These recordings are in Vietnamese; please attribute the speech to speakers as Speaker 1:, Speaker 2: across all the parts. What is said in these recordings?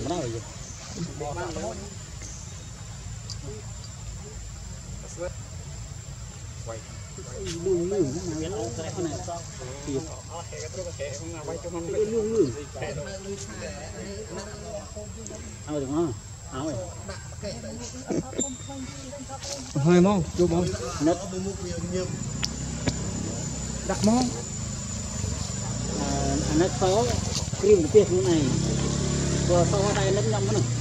Speaker 1: nào vậy lương lương cái nào cái này tiền lương lương ao được không ao rồi
Speaker 2: hơi mong vô mong
Speaker 1: nứt
Speaker 2: đặt mong
Speaker 1: nứt số cream tiết như này vừa sau đây nứt nhom nữa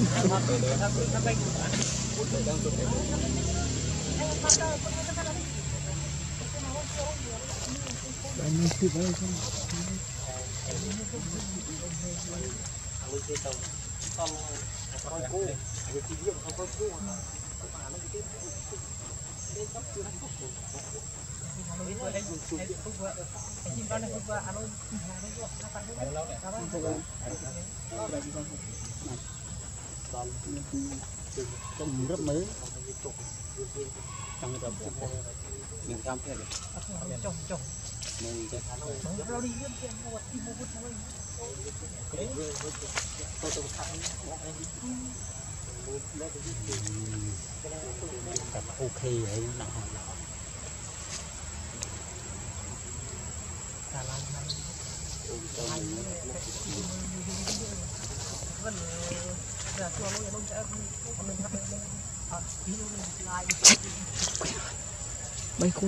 Speaker 1: trồng rất mới trồng mình cam thế này trồng mình ok ấy nặng
Speaker 2: bay cuốn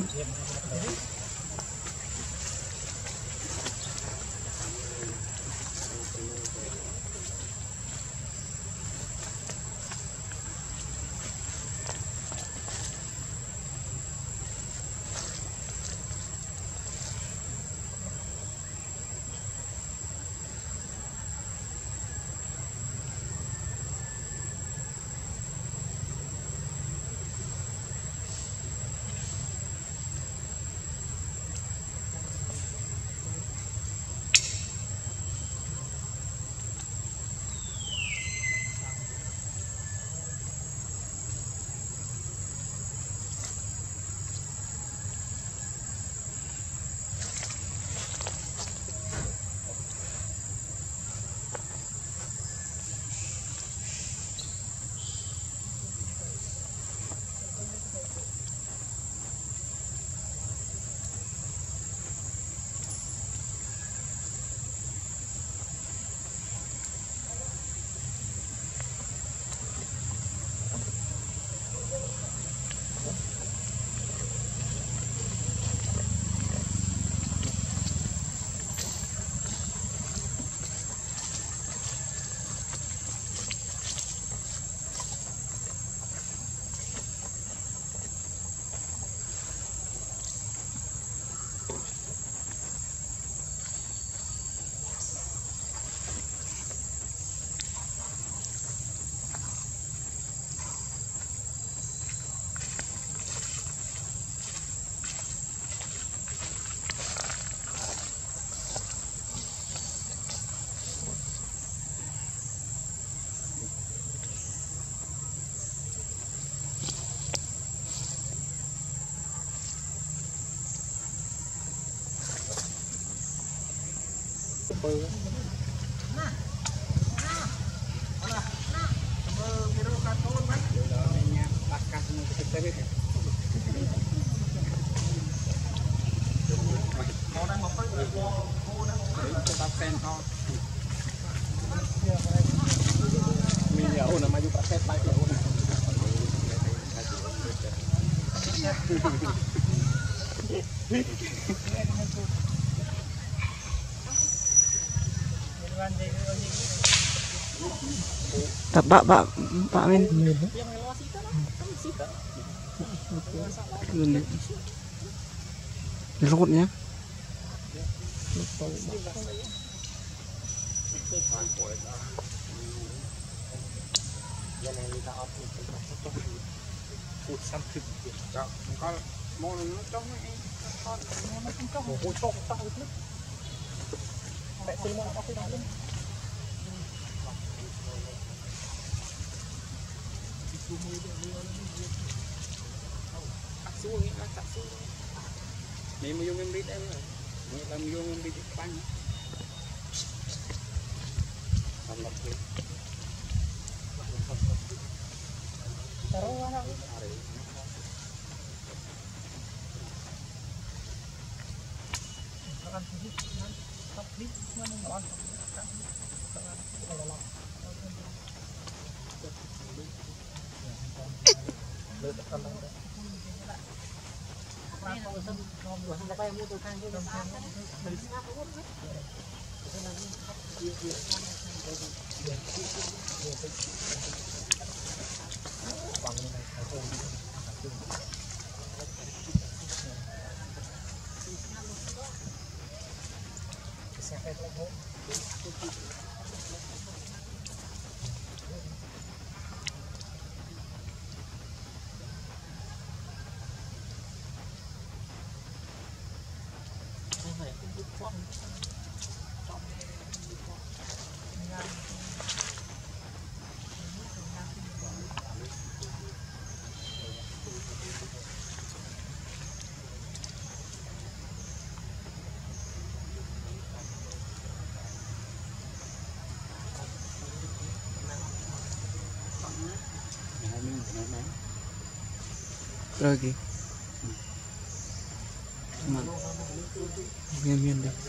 Speaker 2: tập bạ bên lột nhé
Speaker 1: mình dùng em đi đây rồi, làm dùng em đi bánh, làm lọc
Speaker 2: Rồi kì miên miên đi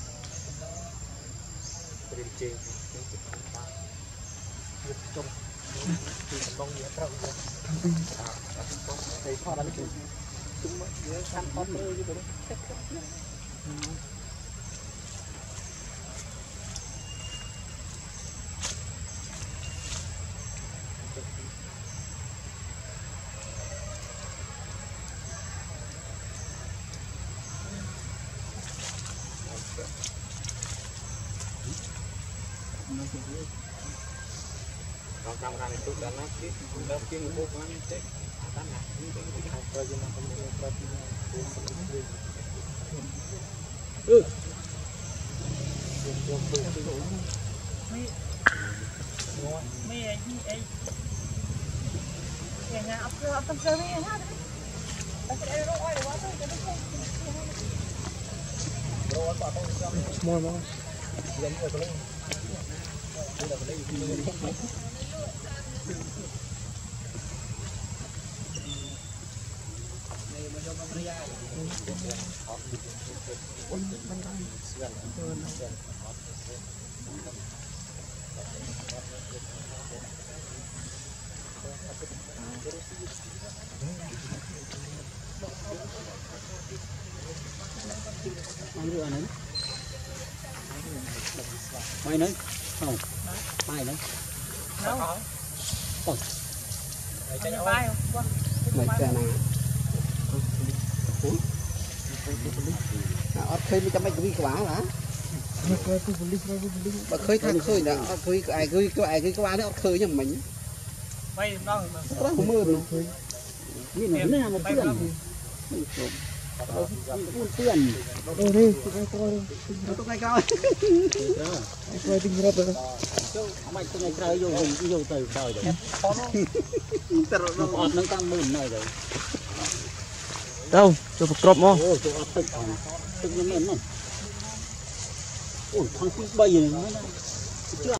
Speaker 1: Kamera itu karena kita bukan cek tanah ini perjalanan komunikasi
Speaker 2: small mau
Speaker 1: mày nói không mày nói không mày cái này ở khơi mới cho mày cái quả hả mà khơi thang khơi nè khơi ai khơi cái quả đấy khơi cho mình
Speaker 3: Quay đâu
Speaker 1: có mưa rồi như này nó một tiền tiền
Speaker 2: đi
Speaker 1: tôi ngay coi
Speaker 2: coi tinh rất rồi
Speaker 1: mày tôi ngay chơi vô từ trời rồi nó tăng mừng này rồi
Speaker 2: đâu cho một crop không
Speaker 1: ôi tôi tức như thế này ôi thằng bay này